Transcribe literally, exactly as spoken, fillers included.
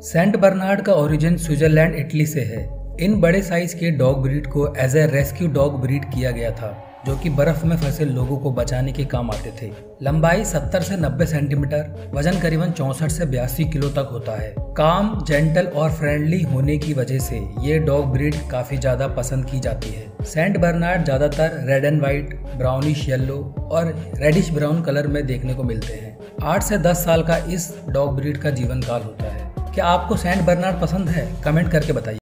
Saint Bernard का origin Switzerland Italy से है। इन बड़े साइज के डॉग ब्रीड को as a rescue dog breed किया गया था, जो कि बर्फ में फंसे लोगों को बचाने के काम आते थे। लंबाई सत्तर से नब्बे सेंटीमीटर, वजन करीबन चौसठ से बयासी किलो तक होता है। काम, जेंटल और फ्रेंडली होने की वजह से ये डॉग ब्रीड काफी ज्यादा पसंद की जाती है। सेंट बर्नार्ड ज्यादातर red and white, brownish yellow और रेडिश ब्राउन कलर में देखने को मिलते हैं। आठ से दस साल का इस डॉग ब्रीड का जीवन काल होता है। क्या आपको सेंट बर्नार्ड पसंद है? कमेंट करके बताइए।